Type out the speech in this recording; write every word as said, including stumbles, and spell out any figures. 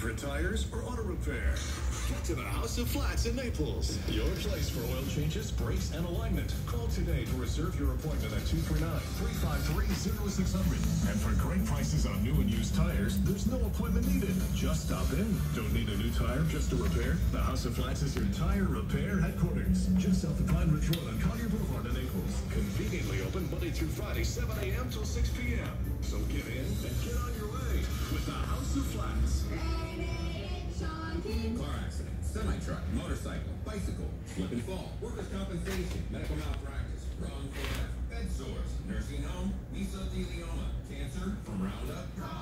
for tires or auto repair? Get to the House of Flats in Naples. Your place for oil changes, brakes, and alignment. Call today to reserve your appointment at two three nine, three five three, zero six zero zero. And for great prices on new and used tires, there's no appointment needed. Just stop in. Don't need a new tire, just a repair? The House of Flats is your tire repair headquarters. Just south of Pine Ridge Road on Collier Boulevard in Naples. Conveniently open Monday through Friday, seven a m till six p m So get in and get on your way with the House of Flats. Car accident, semi-truck, motorcycle, bicycle, slip and fall, workers' compensation, medical malpractice, wrongful death, bed sores, nursing home, mesothelioma, cancer from Roundup.